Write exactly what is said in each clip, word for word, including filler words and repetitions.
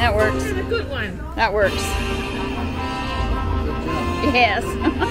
That works. A good one. That works. Yes.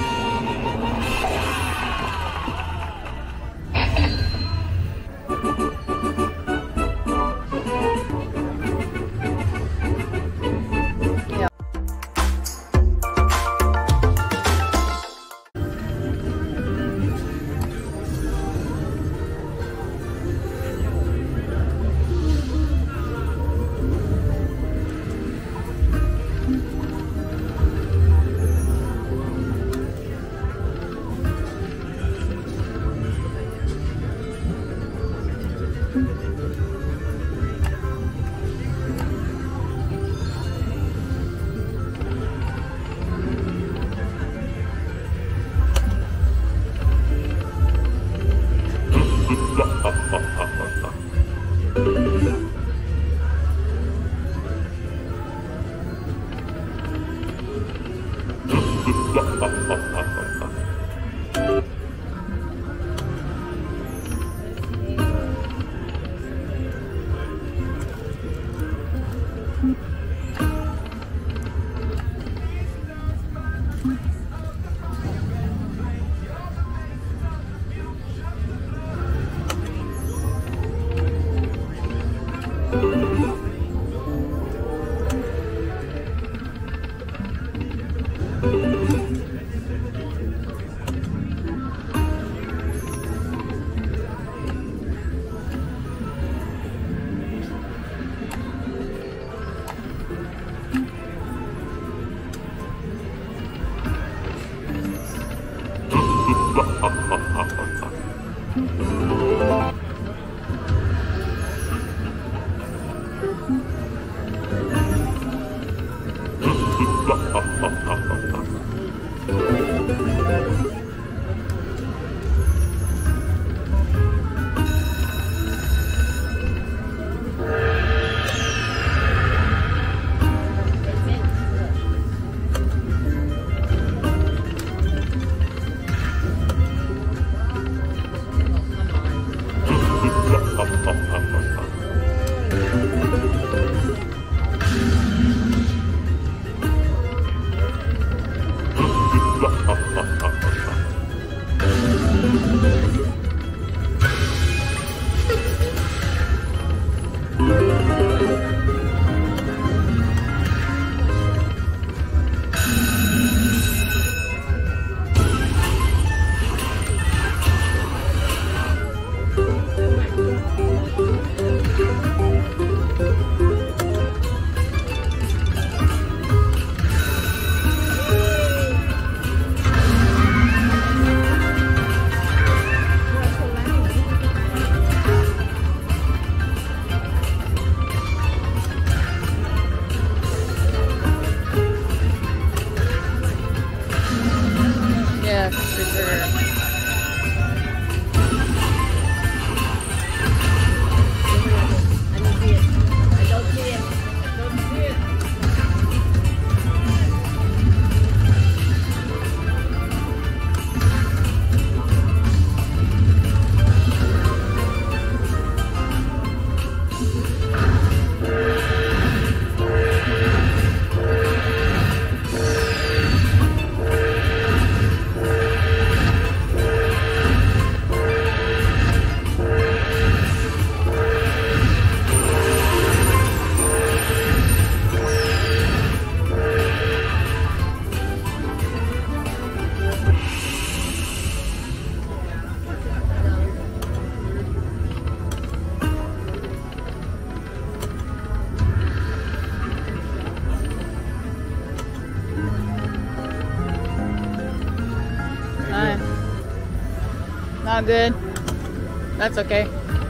Not good. That's okay.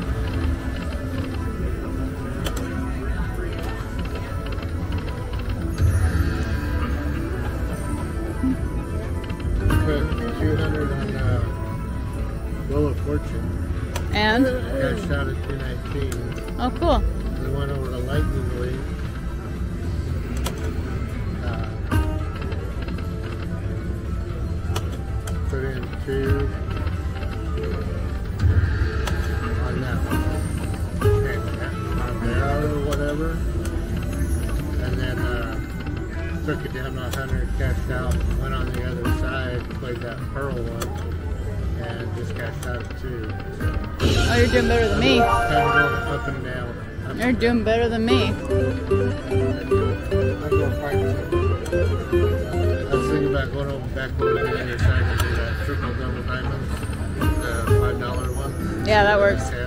Put two hundred on uh, Wheel of Fortune. And? Got shot at two nineteen. Oh, cool. We went over to Lightning League. Uh, put in two on that one. And on there or whatever. took it down to one hundred, cashed out, went on the other side, played that pearl one, and just cashed out at two. So, Oh, you're doing better than me. kind of going up and down. Up You're and doing better than me. down. I go fight too. I was thinking about going over back over to the other side and do that triple double diamonds, the five dollar one. Yeah, that works. Yeah.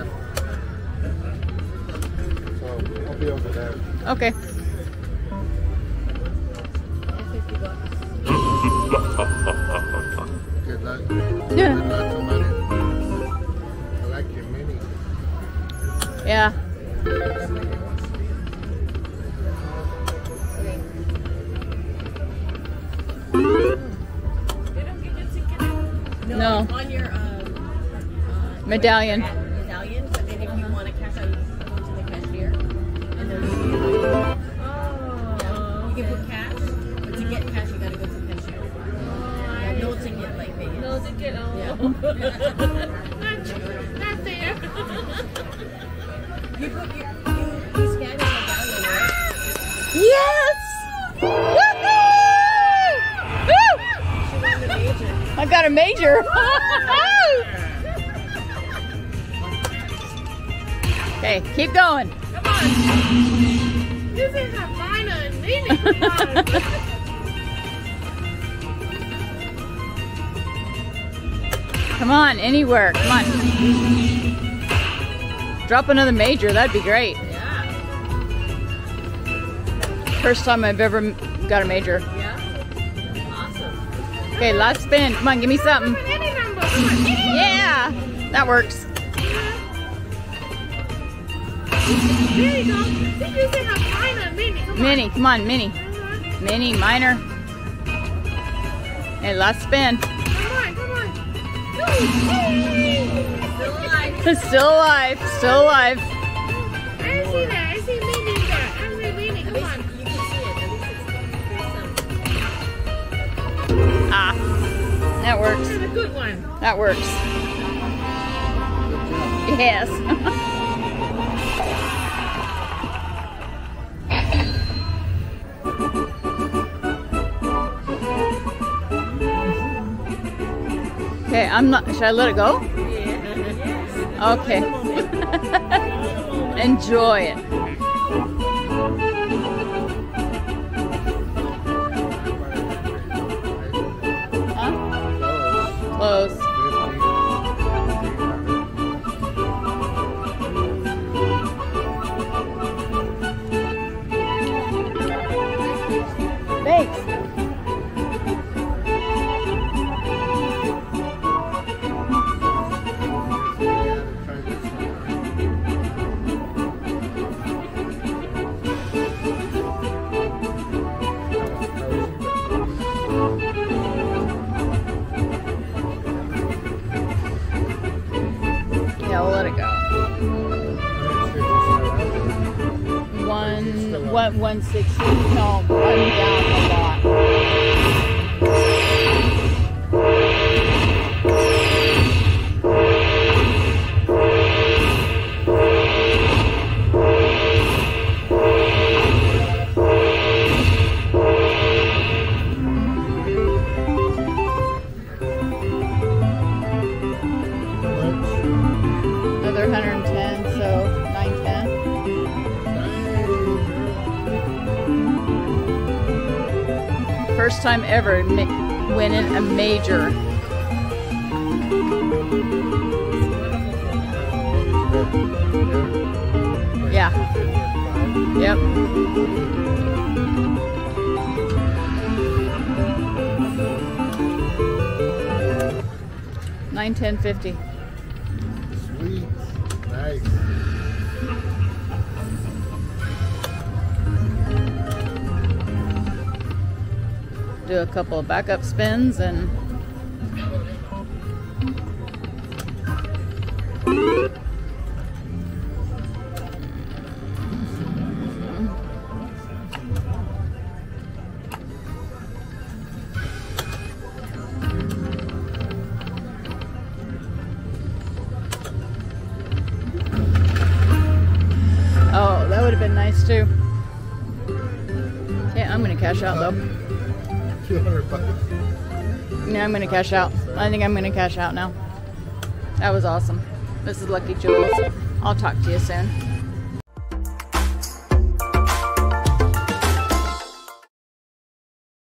So I'll be over there. Okay. Good luck. Yeah. Good luck to money. I like your mini. Yeah. No. On your um, uh, Medallion. medallion, but then if you want to cash out, you go to the cashier. And then you, yeah, you can put cash, but to get cash, you gotta go to the cashier. Yeah, no ticket like Vegas. No ticket, oh. Yeah. Not there. You put your, you, you scan your medallion, right? Yes! Woohoo! Woo! She won the major. I got a major. Okay, keep going. Come on. This is a final meeting. Come on. Come on, anywhere. Come on. Drop another major. That'd be great. Yeah. First time I've ever m- got a major. Yeah. Awesome. Okay, last spin. Come on, give me something. Any number. Come on. Any Yeah, that works. There you go. This is a final meeting. Come on. Mini, come on, mini. Uh-huh. Mini, minor. Hey, last spin. Come on, come on. Hey. Still alive. Still alive, still alive. I see that. I see meaning there. I see meaning. At Come least on. you can see it. At least it's there's some. Ah, that works. This is a good one. That works. Yes. Okay, I'm not. Should I let it go? Okay. Enjoy it. Huh? Close. Thanks. Yeah, we'll let it go. One, what, one sixty? No, I'm down a lot. Another one hundred ten, so nine ten. First time ever ma- winning a major. Yeah. Yep. Nine ten fifty. Sweet. Nice. Do a couple of backup spins and oh, that would have been nice too. Okay, I'm gonna cash out though. Two hundred bucks. Yeah, I'm gonna cash out. I think I'm gonna cash out now. That was awesome. This is Lucky Jules. I'll talk to you soon.